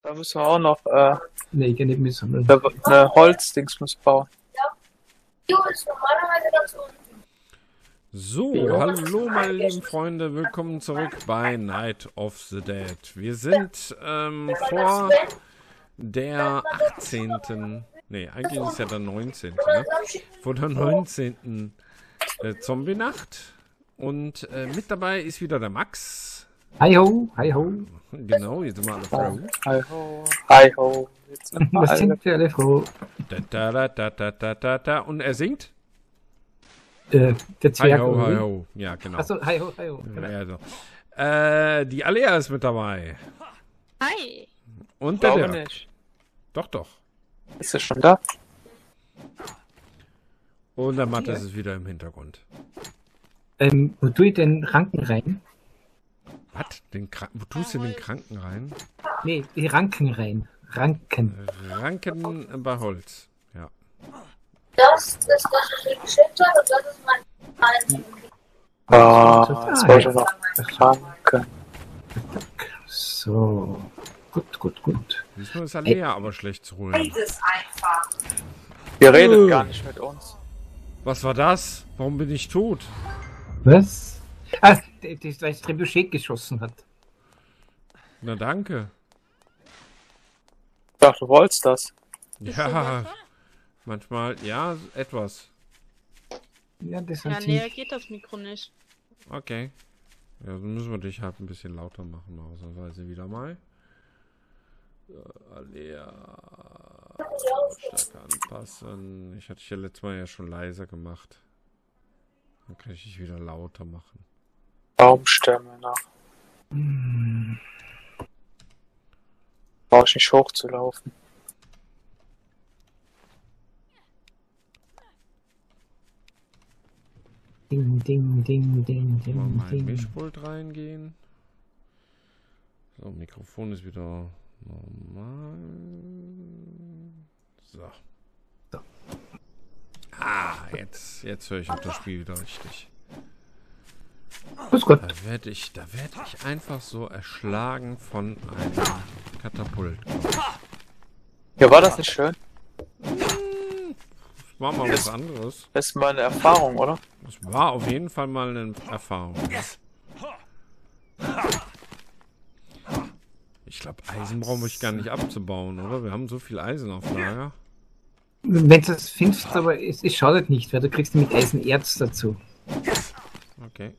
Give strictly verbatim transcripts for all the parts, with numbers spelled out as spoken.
Da müssen wir auch noch äh, Nee, ich geh nicht müssen. eine, eine Holzdings muss bauen. So, hallo meine lieben Freunde, willkommen zurück bei Night of the Dead. Wir sind ähm, vor der achtzehnten. Ne, eigentlich ist es ja der neunzehnte. Ne? Vor der neunzehnten Äh, Zombie-Nacht. Und äh, mit dabei ist wieder der Max. Hi ho, hi ho. Genau, jetzt sind wir alle froh. Hi ho, hi ho. Jetzt sind wir Was alle. sind wir alle froh? Da, da, da, da, da, da, da, da. Und er singt? Äh, der Hi Zwerg. ho, oder hi wie? ho. Ja, genau. Achso, hi ho, hi ho. Genau. Ja, also. äh, die Alea ist mit dabei. Hi. Und der Glaube Dirk. nicht. Doch, doch. Ist er schon da? Und der Mattes ist wieder im Hintergrund. Ähm, wo tue ich den Ranken rein? Was? Den Kra Wo tust du den Kranken rein? Nee, die Ranken rein. Ranken. Ranken bei Holz. Ja. Das ist das, was ich dir geschickt habe, und das ist mein Ah, jetzt wollte ich noch Kranke. So. Gut, gut, gut. Diesmal ist Alea aber schlecht zu holen. ist einfach. Ihr redet gar nicht mit uns. Was war das? Warum bin ich tot? Was? Ah, das, das weil das Trebuchet geschossen hat. Na danke. Ich dachte, du wolltest das. Ja, manchmal, ja, etwas. Ja, das Ja, hat näher ziemlich... geht das Mikro nicht. Okay. Ja, dann müssen wir dich halt ein bisschen lauter machen, ausnahmsweise wieder mal. So, Alea. Stärke anpassen. Ich hatte dich ja letztes Mal ja schon leiser gemacht. Dann kann ich dich wieder lauter machen. Baumstämme nach. Brauche ich nicht hochzulaufen. Ding, ding, ding, ding, Mal ding, mal in ding. Mischpult reingehen. So, Mikrofon ist wieder normal. So. So. Ah, jetzt, jetzt höre ich auch das Spiel wieder richtig. Grüß Gott. Da werde ich, da werde ich einfach so erschlagen von einem Katapult. Ja, war das nicht schön? Das war mal was anderes. Das ist mal eine Erfahrung, oder? Das war auf jeden Fall mal eine Erfahrung. Ich glaube, Eisen brauchen wir gar nicht abzubauen, oder? Wir haben so viel Eisen auf Lager. Wenn du das findest, aber es, es schadet nicht, weil du kriegst mit Eisenerz dazu. Okay.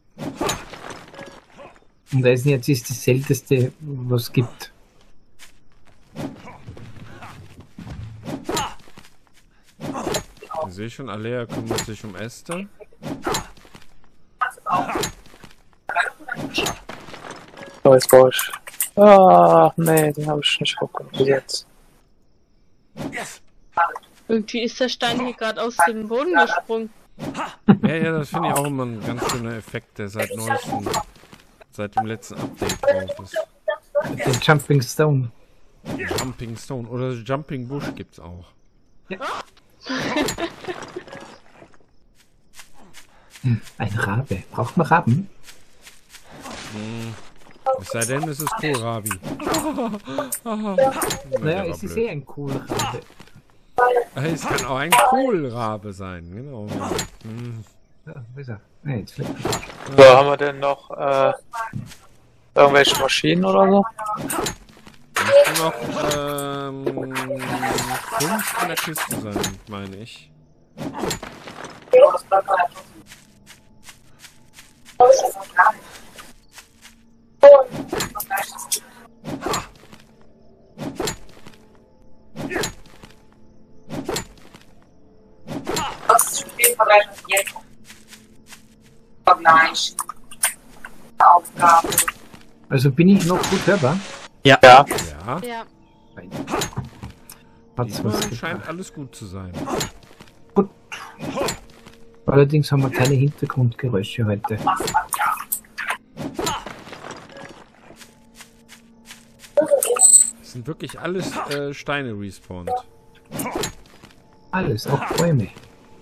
Und Eisenerz ist das seltenste, was es gibt. Ich sehe schon, Alea kümmert sich um Esther. So, jetzt brauche ich. Ah, nee, den habe ich nicht hochgesetzt. Irgendwie ist der Stein hier gerade aus dem Boden gesprungen. Ja, ja, das finde ich auch immer ein ganz schöner Effekt, der seit neuestem, seit dem letzten Update drauf ist. Den Jumping Stone. Jumping Stone oder Jumping Bush gibt's auch. Ein Rabe. Braucht man Raben? Es sei denn, es ist Kohlrabi. Naja, es ist eh ein Kohlrabe. Es kann auch ein Kohlrabe sein, genau. Hm. Ja, wo ist er? Nee, jetzt fliegt So, haben wir denn noch äh, irgendwelche Maschinen oder so? Müssten noch ähm, fünf in der Kiste sein, meine ich. Das Spiel verrechnet jetzt. Vergleich. Aufgabe. Also bin ich noch gut hörbar? Ja. Ja, Ja. Hat's diesmal was scheint gebracht. alles gut zu sein. Gut. Allerdings haben wir keine Hintergrundgeräusche heute. Es sind wirklich alles äh, Steine respawned. Alles, auch Bäume.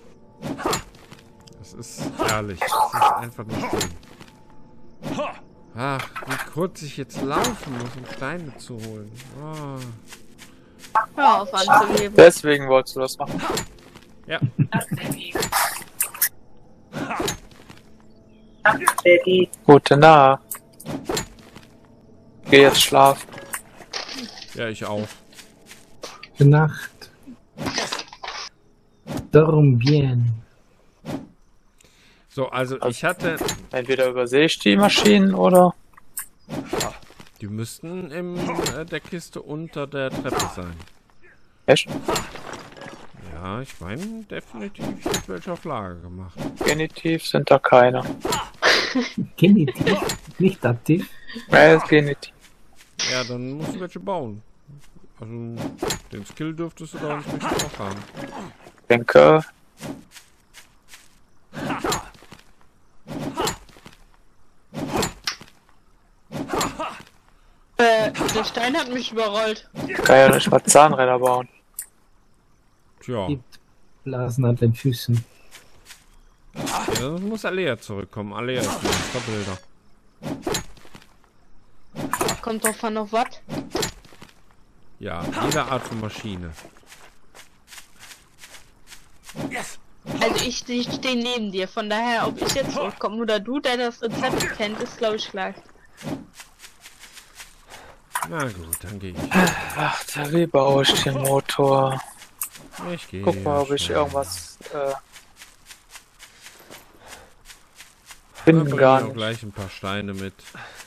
Das ist herrlich. Das ist einfach nur schön. Ach, wie kurz ich jetzt laufen muss, um Steine zu holen. Oh. Hör auf anzuheben. Deswegen wolltest du das machen. Ja. Gute Nacht. Geh jetzt schlafen. Ja, ich auch. Gute Nacht. Darum bien. So, also ich hatte... Entweder übersehe ich die Maschinen oder... Die müssten in äh, der Kiste unter der Treppe sein. Echt? Ja, ich meine definitiv, ich habe welche auf Lager gemacht. Genitiv sind da keine. Genitiv, nicht Dativ. Ja, ist Genitiv. Ja, dann musst du welche bauen. Also, den Skill dürftest du da uns nicht auch haben. Ich denke... Äh, der Stein hat mich überrollt. Ich kann ja nicht mal Zahnräder bauen. Tja, Die Blasen an den Füßen. ja, dann muss Alea zurückkommen. Alea ist ein Bilder. Kommt drauf an, auf was? Ja, jede Art von Maschine. Also ich, ich stehe neben dir, von daher, ob ich jetzt zurückkomme oder du, der das Rezept kennt, ist glaube ich gleich. Na gut, dann gehe ich. Ach, da wie baue ich den Motor? Ich gehe. Guck mal, ob ich schnell. irgendwas äh, Da finden bring gar ich auch nicht. gleich ein paar Steine mit.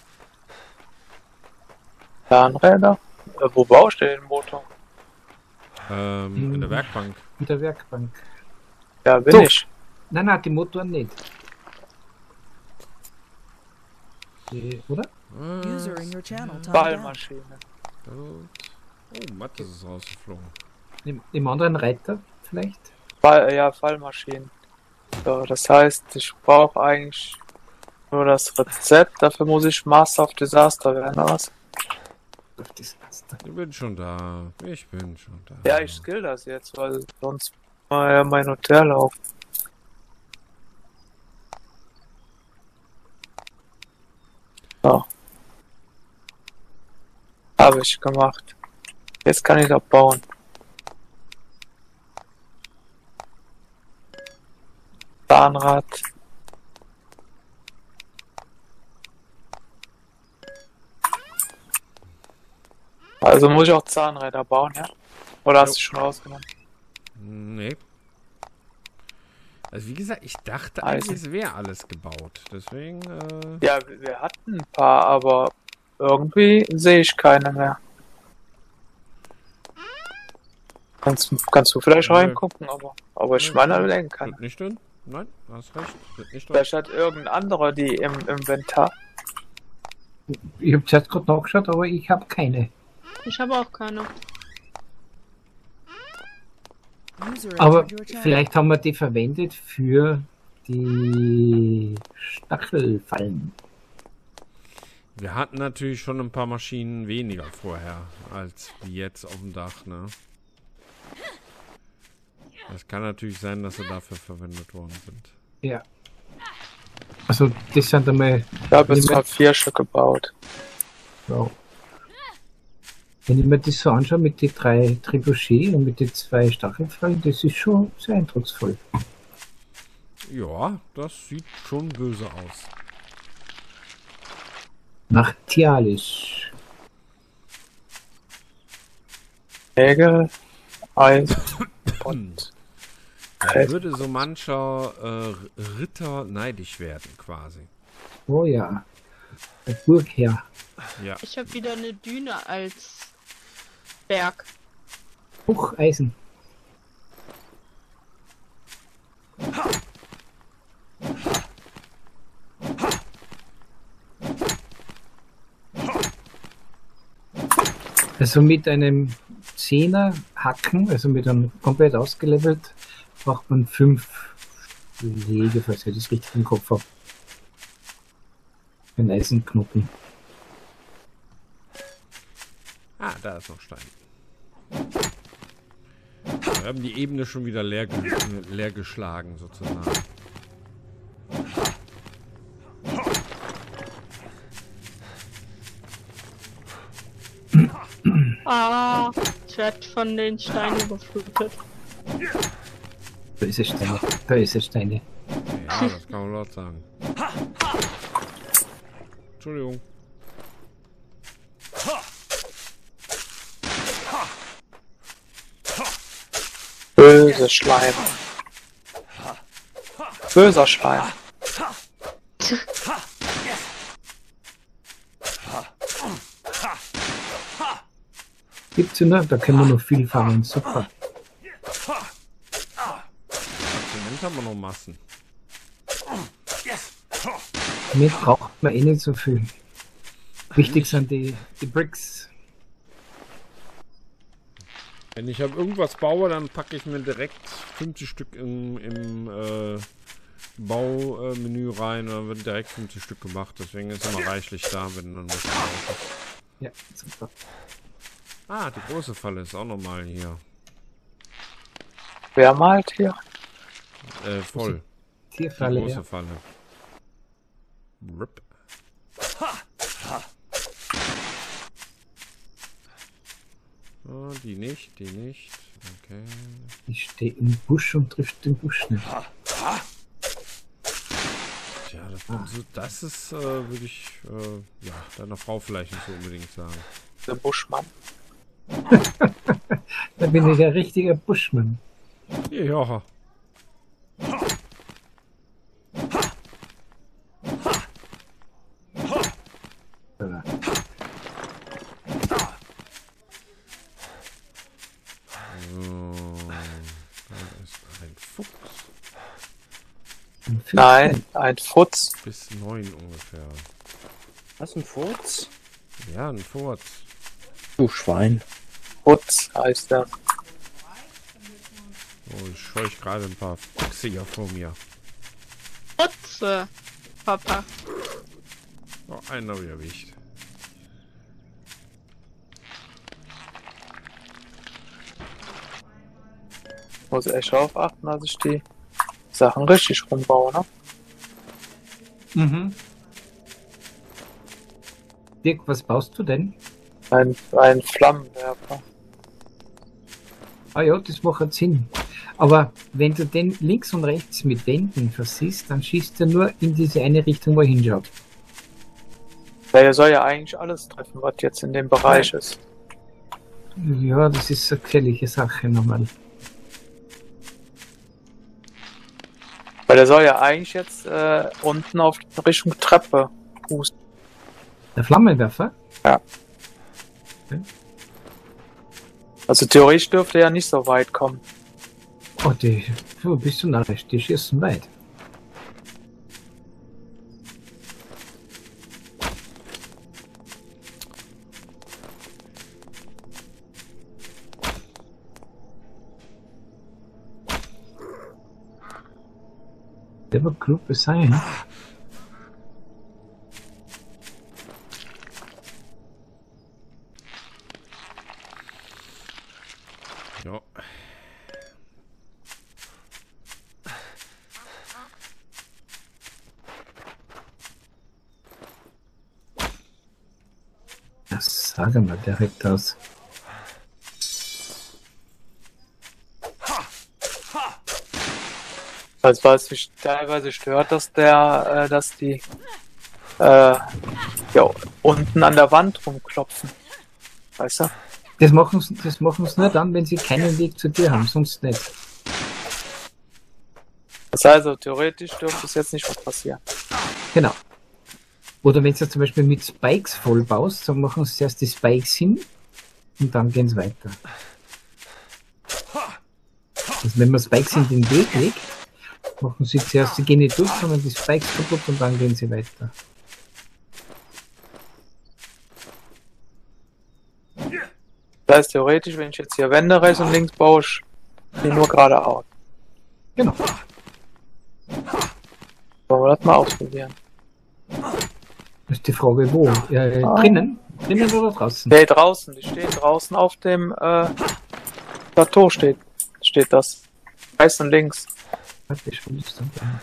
Zahnräder? Äh, wo baue ich denn den Motor? Ähm, in der Hm. Werkbank. Mit der Werkbank. Ja, bin So. ich. Nein, nein, die Motoren nicht. Die, oder? User in your channel timed out. Ballmaschine. Oh, Mattes ist rausgeflogen. Im, im anderen Reiter vielleicht? Ball, ja, Fallmaschinen. So, das heißt, ich brauche eigentlich nur das Rezept. Dafür muss ich Master of Disaster werden, oder was? Auf das Laster. Ich bin schon da. Ich bin schon da. Ja, ich skill das jetzt, weil sonst mal ja mein Hotel auf. So. Habe ich gemacht. Jetzt kann ich abbauen. Zahnrad. Also muss ich auch Zahnräder bauen, ja? Oder hast Jo. du schon rausgenommen? Nee. Also wie gesagt, ich dachte Eisen. eigentlich, es wäre alles gebaut. Deswegen, äh, Ja, wir wir hatten ein paar, aber irgendwie sehe ich keine mehr. Kannst, kannst du vielleicht Nö. reingucken, aber, aber ich Nö. meine, wir denken kann. sind nicht drin? Nein, hast recht. Sind nicht drin. Vielleicht hat irgendein anderer die im Inventar. Ich habe zuerst gerade nachgeschaut, aber ich habe keine. Ich habe auch keine. User Aber entered your channel. vielleicht haben wir die verwendet für die Stachelfallen. Wir hatten natürlich schon ein paar Maschinen weniger vorher, als wie jetzt auf dem Dach, ne? Es kann natürlich sein, dass sie dafür verwendet worden sind. Ja. Also das sind einmal Ich habe jetzt Wie mal vier Stück gebaut. so. Wenn ich mir das so anschaue mit den drei Trebuchet und mit den zwei Stachelfallen, das ist schon sehr eindrucksvoll. Ja, das sieht schon böse aus. Martialisch. Nägel, Eis und Da würde so mancher äh, Ritter neidisch werden, quasi. Oh ja. Der Burgherr. Ja. Ich habe wieder eine Düne als Berg. Bucheisen. Also mit einem Zehner Hacken, also mit einem komplett ausgelevelt, braucht man fünf Schläge, falls ich das richtig im Kopf habe. Ein Eisenknoten. Ah, da ist noch Stein. Wir haben die Ebene schon wieder leer, ge leer geschlagen, sozusagen. Ja, ich werd von den Steinen überflutet. Böse Steine, böse Steine. Ja, das kann man laut sagen. Entschuldigung. Böse Schleim. Böser Schleim. Gibt's ja noch, da können wir noch viel fangen, super. Zement haben wir noch Massen. Damit braucht man eh nicht so viel. Wichtig sind die, die Bricks. Wenn ich hab irgendwas baue, dann packe ich mir direkt fünfzig Stück im, im äh, Baumenü rein und dann wird direkt fünfzig Stück gemacht. Deswegen ist immer reichlich da, wenn dann was drauf ist. Ja, super. Ah, die große Falle ist auch nochmal hier. Wer malt hier? Äh, voll. Die Tierfalle, große ja. Falle. Rip. Oh, die nicht, die nicht. Okay. Ich stehe im Busch und trifft den Busch nicht. Tja, das, also das ist, äh, würde ich, äh, ja, deiner Frau vielleicht nicht so unbedingt sagen. Der Buschmann. Da bin ich ein richtiger Buschmann. Ja. Ja. So, da ist ein Fuchs. Ein Fuchs. Nein, ein Futz. Bis neun ungefähr. Was, ein Furz? Ja, ein Furz. Du Schwein. Futz heißt er. Oh, ich scheuch gerade ein paar Füchse hier vor mir. Putze, Papa. Oh, einen habe ich erwischt. Muss echt darauf achten, dass ich die Sachen richtig rumbaue, ne? Mhm. Dirk, was baust du denn? Ein, ein Flammenwerfer. Ah ja, das macht Sinn. Aber wenn du den links und rechts mit Wänden versiehst, dann schießt er nur in diese eine Richtung, wo er hinschaut. Der soll ja eigentlich alles treffen, was jetzt in dem Bereich ist. Ja, das ist eine gefährliche Sache nochmal. Weil der soll ja eigentlich jetzt äh, unten auf Richtung Treppe pusten. Der Flammenwerfer? Also theoretisch dürfte er ja nicht so weit kommen. Oh, die, du bist du narrisch, die schießen weit. Der wird klug sein. Ja. Das sagen wir direkt aus. Also was mich teilweise stört, dass der, äh, dass die äh, ja, unten an der Wand rumklopfen. Weißt du? Das machen sie das machen's nur dann, wenn sie keinen Weg zu dir haben, sonst nicht. Das heißt also, theoretisch dürfte es jetzt nicht was passieren. Genau. Oder wenn du zum Beispiel mit Spikes vollbaust, dann machen sie zuerst die Spikes hin und dann gehen sie weiter. Also wenn man Spikes in den Weg legt, machen sie zuerst, sie gehen nicht durch, sondern die Spikes kaputt und dann gehen sie weiter. Das heißt theoretisch, wenn ich jetzt hier Wände rechts und links baue, ich die nur geradeaus. Genau. Wollen wir das mal ausprobieren? Das ist die Frage, wo? Ja, äh, Ah. drinnen? Drinnen oder draußen? Nee, draußen. Die stehen draußen auf dem äh, Plateau steht, steht das. Rechts und links. Warte, ich will das dann gerne.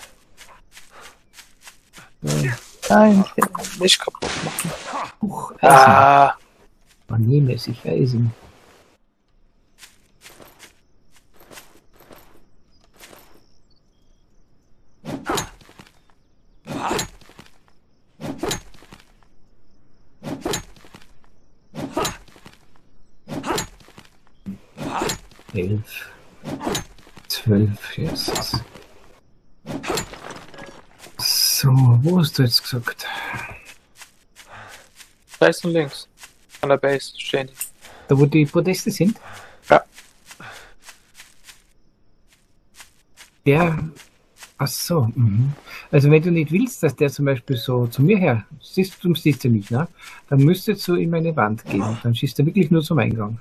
Nein, nicht kaputt machen. Huch, Eisen. Ah, Man nehme sich Eisen. elf, zwölf, Jesus. So, wo hast du jetzt gesagt? Rechts und links. An der Base stehen die. Da wo die Podeste sind? Ja. Der. Ach so. Mhm. Also wenn du nicht willst, dass der zum Beispiel so zu mir her, siehst du siehst du nicht, ne? Dann müsstest du ihm eine Wand geben. Dann schießt er wirklich nur zum Eingang.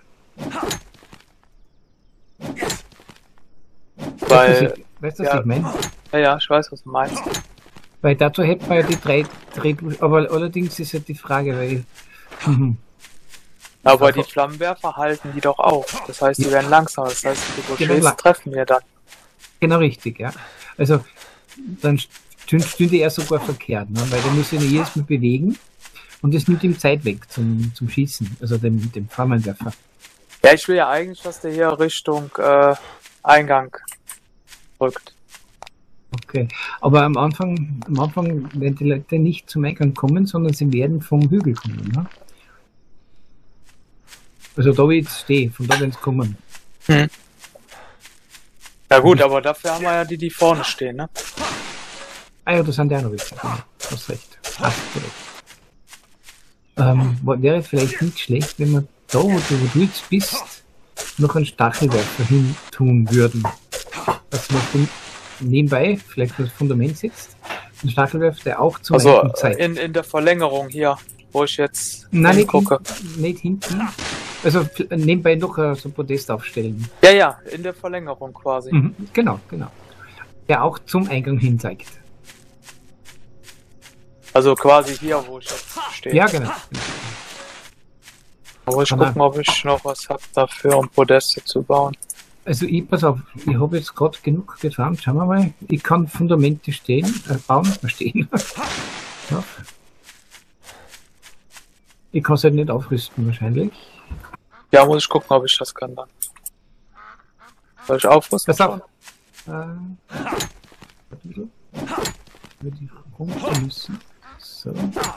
Weil, Weißt du, was ja. ich meine? ja, ja, ich weiß, was du meinst. Weil dazu hätten wir ja die drei Drehbuch, aber allerdings ist ja die Frage, weil. Mhm. Aber die Flammenwerfer halten die doch auf. Das heißt, die werden langsamer. Das heißt, die Bouchers Genau. treffen wir dann. Genau richtig, ja. Also dann stünde, stünde er sogar verkehrt, ne? Weil der muss ihn jedes Mal bewegen und das nimmt ihm Zeit weg zum, zum Schießen, also dem, dem Flammenwerfer. Ja, ich will ja eigentlich, dass der hier Richtung äh, Eingang rückt. Okay. Aber am Anfang, am Anfang werden die Leute nicht zum Eingang kommen, sondern sie werden vom Hügel kommen, ne? Also da wo ich jetzt stehe, von da werden sie kommen. Hm. Ja gut, aber dafür haben wir ja die, die vorne stehen, ne? Ah ja, das sind die auch noch wichtig. Ja, du hast recht. Hast du recht. Ähm, wäre vielleicht nicht schlecht, wenn wir da, wo du, wo du jetzt bist, noch einen Stachelwerfer hin tun würden. Dass man von nebenbei vielleicht das Fundament sitzt. Ein Stachelwerfer, der auch zum Also Eingang zeigt. in, in der Verlängerung hier, wo ich jetzt Nein, nicht, gucke. hinten, nicht hinten. Also nebenbei noch äh, so ein Podest aufstellen. Ja, ja, in der Verlängerung quasi. Mhm, genau, genau. Der auch zum Eingang hin zeigt. Also quasi hier, wo ich jetzt stehe. Ja, genau. Aber ich Kann gucken, er. ob ich noch was hab dafür, um Podeste zu bauen. Also ich, pass auf, ich habe jetzt gerade genug gefahren. Schauen wir mal. Ich kann Fundamente stehen, äh, bauen, stehen. Ja. Ich kann es halt nicht aufrüsten wahrscheinlich. Ja, muss ich gucken, ob ich das kann dann. Soll ich aufrüsten? Pass auf. Äh, warte ein bisschen. Würde ich runter müssen. So.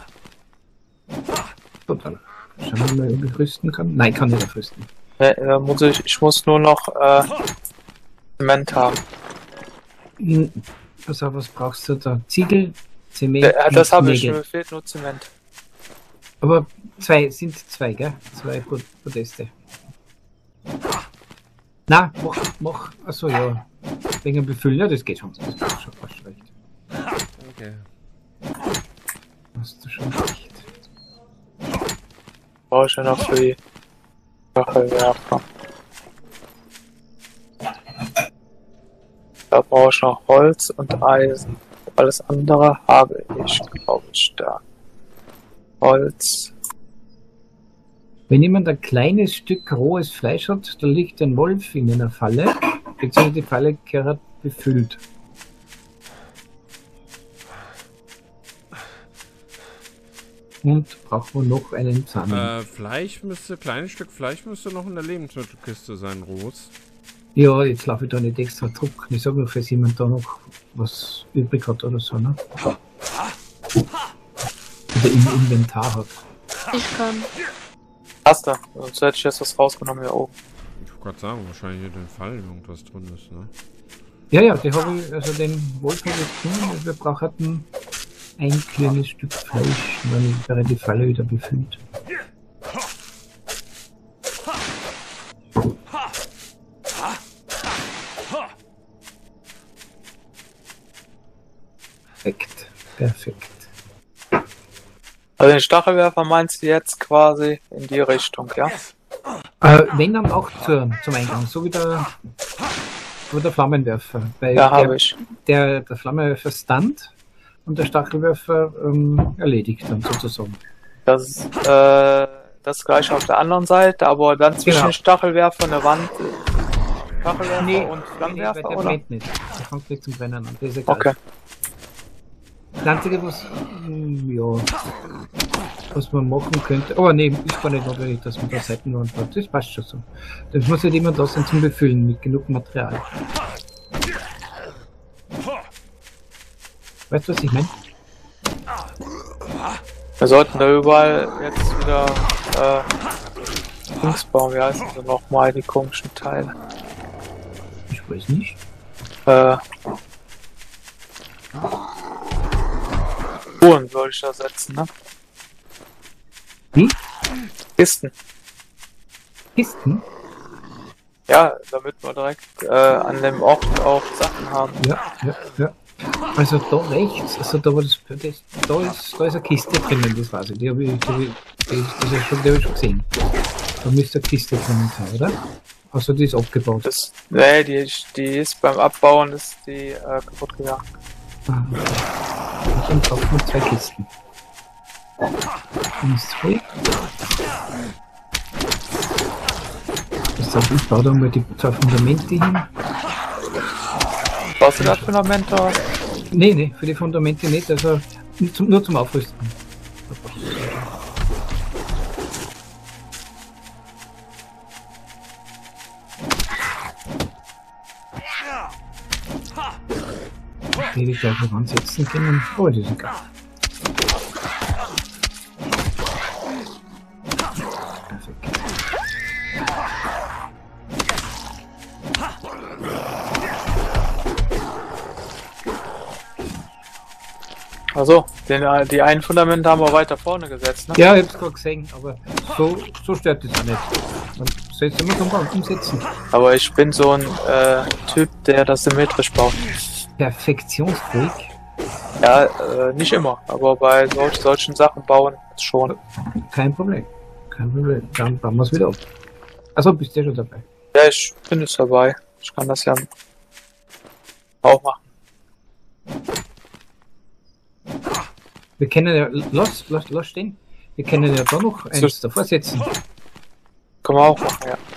So, dann schauen wir mal, ob ich rüsten kann. Nein, kann nicht aufrüsten. Ja, äh, muss ich, ich muss nur noch äh, Zement haben. Hm, pass auf, was brauchst du da? Ziegel, Zement, Ja, das habe ich, Nägel. mir fehlt nur Zement. Aber zwei, sind zwei, gell? Zwei Pod- Podeste. Na, mach, mach, achso, ja. Wegen dem Befüllen, ja, das geht schon. Das geht schon fast recht. Okay. Hast du schon recht. Brauche ich ja noch für die Stachelwerfer. Da brauche ich noch Holz und Eisen. Alles andere habe ich, glaube ich, da. Holz. Wenn jemand ein kleines Stück rohes Fleisch hat, da liegt ein Wolf in einer Falle, beziehungsweise die Falle gehört befüllt. Und braucht man noch einen Samen. Äh, Fleisch müsste, kleines Stück Fleisch müsste noch in der Lebensmittelkiste sein, Ros. Ja, jetzt laufe ich da nicht extra Druck. Ich sage nur, falls jemand da noch was übrig hat oder so, ne? Oder im Inventar hat. Ich kann. Hast du? Sonst hätte ich jetzt was rausgenommen hier oben. Ich wollte gerade sagen, wahrscheinlich in den Fall irgendwas drin ist, ne? Ja, ja, die habe ich, also den Wolf habe ich gefunden, also wir brauchen ein kleines Stück Fleisch, dann wäre die Falle wieder befüllt. Perfekt, perfekt. Also den Stachelwerfer meinst du jetzt quasi in die Richtung, ja? Äh, wenn dann auch zur, zum Eingang, so wie der, wie der Flammenwerfer. Weil Ja, der, habe ich. Der, der Flammenwerfer stand und der Stachelwerfer ähm, erledigt dann sozusagen. Das ist äh, das gleiche auf der anderen Seite, aber dann zwischen Genau. den Stachelwerfer eine Wand, äh, Stachelwerfer und Flammenwerfer, weil der oder? brennt nicht. Der fängt nicht zum Brennen an. Das ist egal. Okay. Das Einzige, was, mm, ja, was man machen könnte, aber nee, ist gar nicht notwendig, dass man da Seitenwand hat. Das passt schon so. Das muss halt jemand da sein zum Befüllen mit genug Material. Weißt du, was ich meine? Wir sollten da überall jetzt wieder äh, Dings bauen, wie heißen sie nochmal, die komischen Teile. Weiß nicht. Äh. Uhren soll ich da setzen, ne? Wie? Kisten. Kisten? Ja, damit wir direkt äh, an dem Ort auch Sachen haben. Ja, ja, ja. Also da rechts, also da war das, das da ist, da ist eine Kiste drinnen, das weiß ich. Die habe ich, die hab ich, die, das ist schon, die hab ich schon gesehen. Da müsste eine Kiste drinnen sein, oder? Also die ist abgebaut. Das, nee, die, die ist beim Abbauen ist die äh, kaputt gegangen. Ah, okay. Dann braucht man zwei Kisten. Eins, zwei. Das heißt, ich baue da mal die zwei Fundamente hin. Brauchst du das Fundament da? Nee, nee, für die Fundamente nicht, also nur zum, nur zum Aufrüsten. Die hätte ich gleich noch ansetzen können. Oh, das ist egal. Perfekt. Also, den, äh, die einen Fundamente haben wir weiter vorne gesetzt, ne? Ja, ich hab's gerade gesehen, aber so, so stört das auch nicht. Man setzt immer zum Baum umsetzen. Aber ich bin so ein äh, Typ, der das symmetrisch baut. Perfektionsfreak. Ja, äh, nicht immer, aber bei sol solchen Sachen bauen schon. Kein Problem. Kein Problem. Dann bauen wir es wieder ab. Achso, bist du ja schon dabei. Ja, ich bin jetzt dabei. Ich kann das ja auch machen. Wir können ja, lass, lass, lass stehen. Wir können ja da noch eins davor setzen. Können wir auch machen, ja.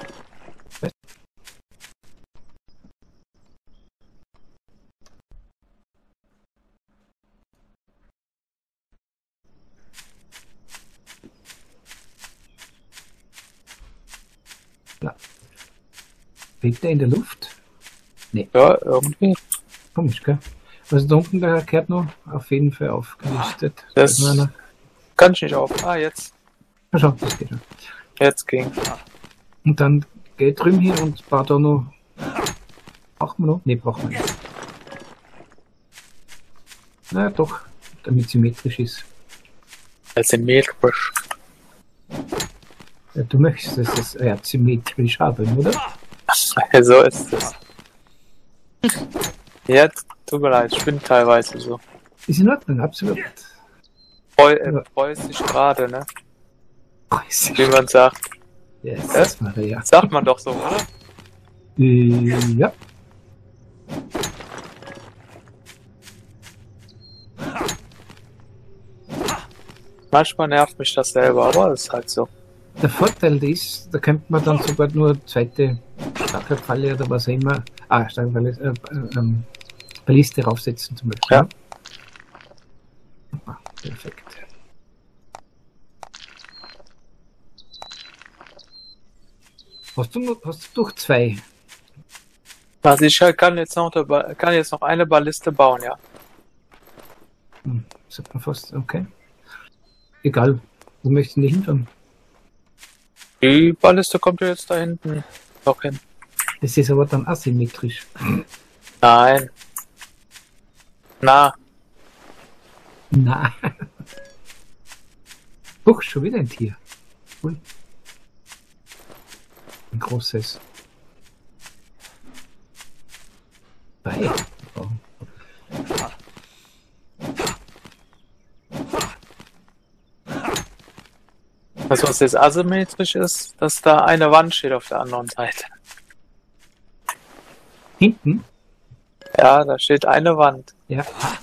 Ja. Weht der in der Luft? Ja, irgendwie. Komisch, gell? Also da unten da gehört noch auf jeden Fall aufgelistet. Das Da ist noch- kann ich nicht auf. Ah, jetzt. Na schau, das geht schon. Jetzt ging. Und dann geht drüben hin und baut da noch. Brauchen wir noch? Ne, brauchen wir nicht. Na doch, damit symmetrisch ist. Das ist symmetrisch. Ja, du möchtest es ja, symmetrisch haben, oder? So ist es. Jetzt, tut mir leid, ich bin teilweise so. Ist in Ordnung, absolut. Freu, äh, freut sich gerade, ne? Yes, Wie man sagt. yes, Maria. Sagt man doch so, oder? Äh, ja. Manchmal nervt mich das selber, aber das ist halt so. Der Vorteil ist, da könnte man dann sogar nur eine zweite Stachelfalle oder was auch immer, ah, Stachelfalle, äh, äh, ähm, Balliste raufsetzen zum Beispiel. Ja. Ah, perfekt. Hast du noch, hast du doch zwei? Also ich kann jetzt noch, kann jetzt noch eine Balliste bauen, ja. Hm, sagt man fast, okay. Egal, wo möchten die hinfahren? Die Balliste kommt ja jetzt da hinten noch hin. Das ist aber dann asymmetrisch. Nein. Na, Na. Huch, schon wieder ein Tier. Ui. Ein großes. Bei. Oh. also was jetzt asymmetrisch ist, dass da eine Wand steht auf der anderen Seite. Hinten? Ja, da steht eine Wand. Ja.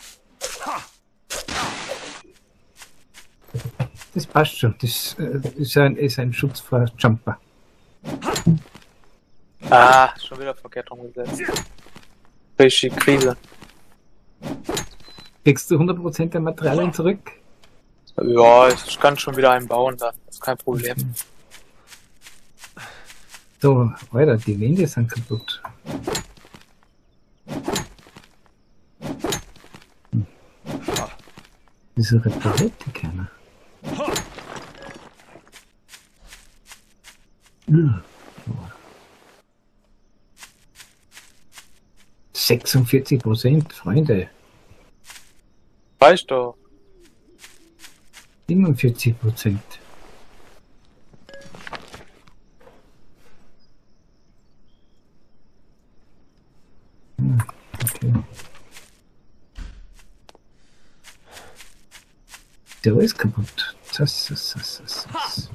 Das passt schon. Das äh, ist, ein, ist ein Schutz vor Jumper. Ah, schon wieder verkehrt umgesetzt. Richtig Krise. Kriegst du hundert Prozent der Materialien zurück? Ja, ich kann schon wieder einen bauen dann. Das ist kein Problem. So, Alter, die Wände sind kaputt. Hm. Wieso repariert die keiner? Ja. sechsundvierzig Prozent, Freunde. Reicht doch. siebenundvierzig Prozent. Hm, okay. Der ist kaputt. Das, das, das, das, das.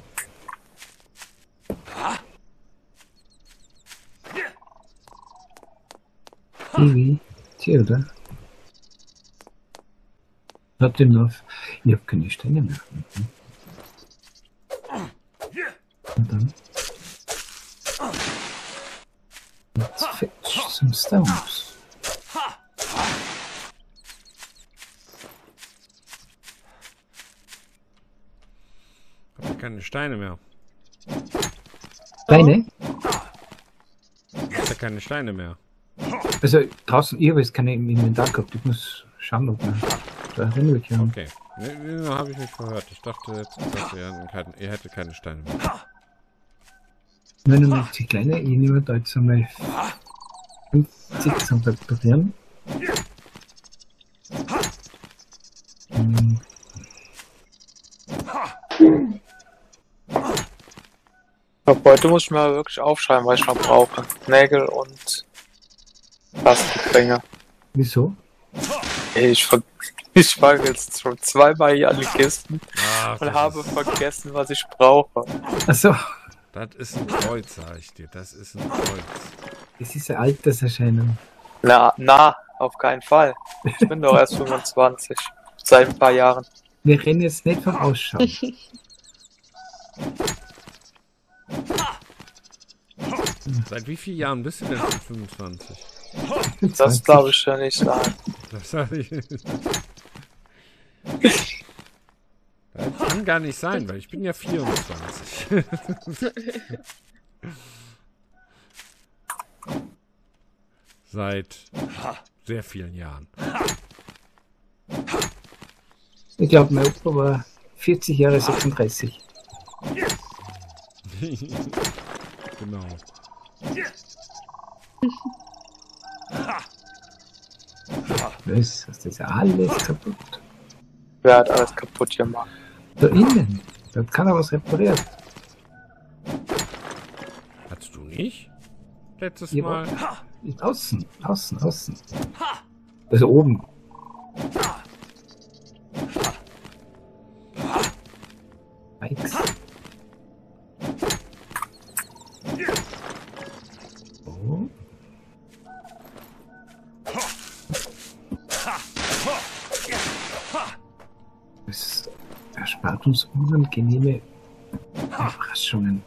Wie? Tja, oder? Hat den Lauf. Ich hab keine Steine mehr. Mhm. Und dann. Jetzt fetch some stones. Hab ja keine Steine mehr. Steine? Hab ja keine Steine mehr. Also draußen, ich habe jetzt keine im Inventar gehabt. Ich muss schauen, ob wir da drin welche haben. Okay. Ne, ne, da habe ich mich verhört. Ich dachte jetzt, dass ihr, kein, ihr hättet keine Steine mehr. neunundneunzig kleine, ich nehme da jetzt einmal fünfzig zum Reparieren. Hm. Aber heute muss ich mir wirklich aufschreiben, was ich noch brauche. Nägel und Plastikringe. Wieso? Ich, ver ich war jetzt schon zweimal hier an die Kisten Ach, und habe vergessen, was ich brauche. Achso, Das ist ein Kreuz, sag ich dir. Das ist ein Kreuz. das ist eine Alterserscheinung. Na, na, auf keinen Fall. Ich bin doch erst fünfundzwanzig. Seit ein paar Jahren. Wir rennen jetzt nicht vom Ausschauen. Seit wie vielen Jahren bist du denn schon fünfundzwanzig? Das glaube ich ja nicht sagen. Das sag ich. Das kann gar nicht sein, weil ich bin ja vierundzwanzig. Seit sehr vielen Jahren. Ich glaube, mein Opa war vierzig Jahre sechsunddreißig. Genau. Was? Das ist ja alles kaputt. Wer hat alles kaputt gemacht? Da innen. Da kann er was reparieren. Hattest du nicht? Letztes Ja, Mal. Ist außen, außen, außen. Also oben. Bikes. Oh. Das erspart uns unangenehme Überraschungen.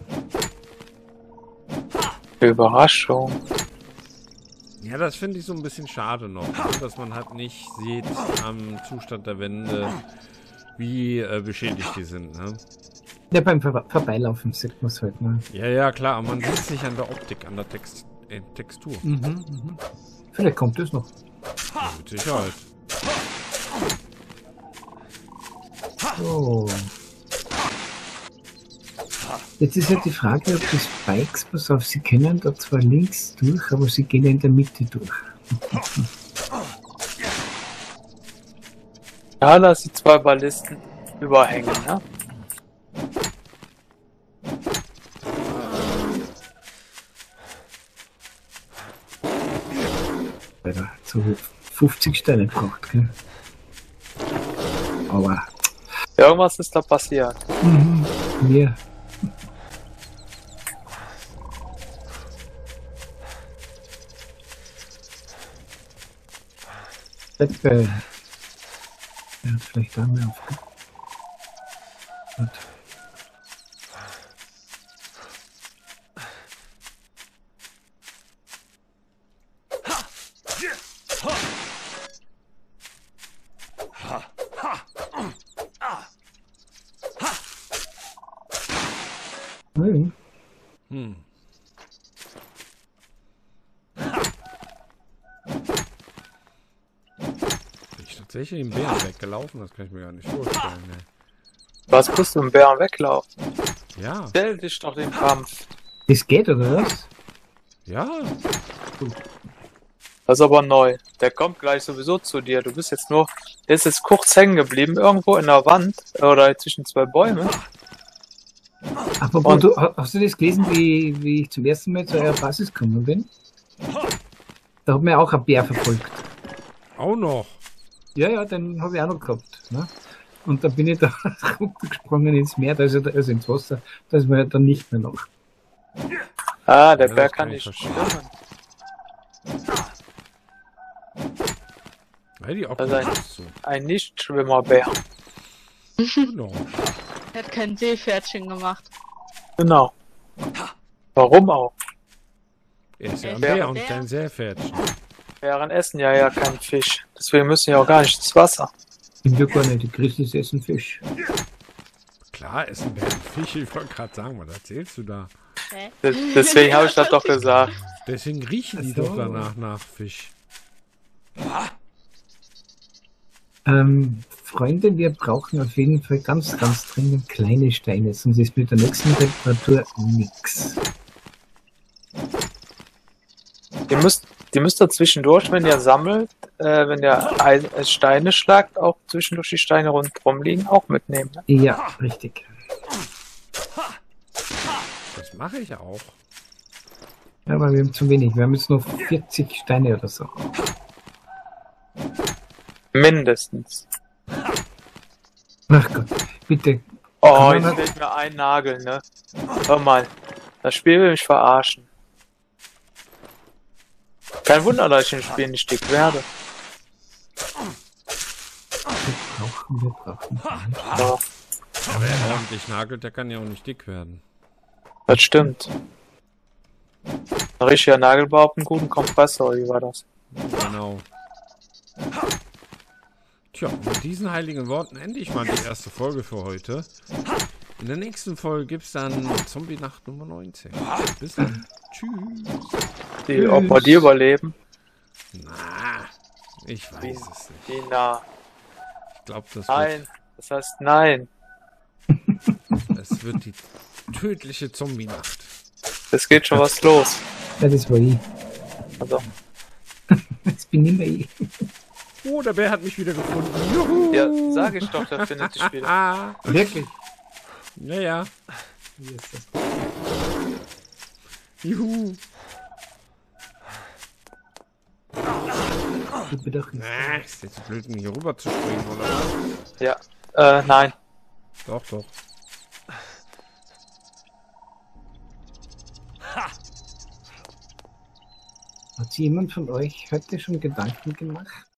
Überraschung. Ja, das finde ich so ein bisschen schade noch, ne? Dass man halt nicht sieht am Zustand der Wände, wie äh, beschädigt die sind. Ne? Ja, beim Ver Vorbeilaufen sieht man es halt mal. Ja, ja, klar, aber man sieht es nicht an der Optik, an der Text äh, Textur. Mhm, mhm. Vielleicht kommt es noch. Ja, mit Sicherheit. So. Jetzt ist ja die Frage, ob die Spikes, pass auf, sie können da zwar links durch, aber sie gehen ja in der Mitte durch. Ja, da sind zwei Ballisten überhängen, ne? Weil da so fünfzig Steine braucht, gell? Aber. Irgendwas ist da passiert. Mhm. Mir. Pepe. Er hat vielleicht da mehr aufgehört. Nein. Hm. Bin ich tatsächlich im Bären weggelaufen? Das kann ich mir gar nicht vorstellen. Ne? Was bist du im Bären weglaufen? Ja, Stell dich doch den Kampf. Das geht, oder was? ja. Das ist aber neu. Der kommt gleich sowieso zu dir. Du bist jetzt nur... Der ist jetzt kurz hängen geblieben, irgendwo in der Wand oder zwischen zwei Bäumen. Apropos, Und- du, ha- hast du das gelesen, wie, wie ich zum ersten Mal zu eurer Basis gekommen bin? Da hat mir auch ein Bär verfolgt. Auch noch. Ja, ja, den habe ich auch noch gehabt. Ne? Und da bin ich da runtergesprungen ins Meer, da ist er, also ins Wasser, da ist mir dann nicht mehr noch. Ah, der Ja, Bär das kann kann ich nicht verstehen. schwimmen. Hätte ich auch Also ein- gewusst, so. Ein Nichtschwimmerbär. Genau. Er hat kein Seepferdchen gemacht. Genau. Warum auch? Er ist ja ein Bär. Bär und Bär. kein Seepferdchen. Bären essen ja ja keinen Fisch. Deswegen müssen ja auch gar nicht ins Wasser. Stimmt ja gar nicht, die Grizzlies essen Fisch. Klar, essen Bären Fisch. Ich wollte gerade sagen, was erzählst du da? Hä? Des- Deswegen habe ich das doch gesagt. Deswegen riechen die Ach so. doch danach nach Fisch. Ähm, Freunde, wir brauchen auf jeden Fall ganz, ganz dringend kleine Steine, sonst ist mit der nächsten Temperatur nix. Die müsst, die müsst ihr zwischendurch, wenn ihr sammelt, äh, wenn ihr Eis- äh, Steine schlagt, auch zwischendurch die Steine rundherum liegen, auch mitnehmen. Ne? Ja, richtig. Das mache ich auch. Ja, aber wir haben zu wenig. Wir haben jetzt noch vierzig Steine oder so. Mindestens. Ach Gott, bitte. Oh, Kann jetzt man- fehlt mir ein Nagel, ne? Hör mal, das Spiel will mich verarschen. Kein Wunder, dass ich im Spiel nicht dick werde. Wir brauchen, wir brauchen. Ja, Aber wer ordentlich nagelt, der kann ja auch nicht dick werden. das stimmt. Ein richtiger Nagel braucht einen guten Kompressor, wie war das? Genau. Tja, mit diesen heiligen Worten ende ich mal die erste Folge für heute. In der nächsten Folge gibt es dann Zombie-Nacht Nummer neunzehn. Bis dann. Tschüss. Die, ob wir die überleben? Na, ich weiß es nicht. Die na. Ich glaube, das Nein. Das heißt nein. wird, es wird die tödliche Zombie-Nacht. Es geht schon was los. Ja, das war ich. Also, Jetzt bin ich mehr ich. Oh, der Bär hat mich wieder gefunden. Juhu. ja, sag ich doch, der findet dich wieder. Ah, Wirklich? ja, ja. Wie ist das? Juhu. Tut mir doch nicht. Ah, ist jetzt blöd, hier rüber zu springen, oder was? Ja. Äh, nein. Doch, doch. Hat sich jemand von euch heute schon Gedanken gemacht?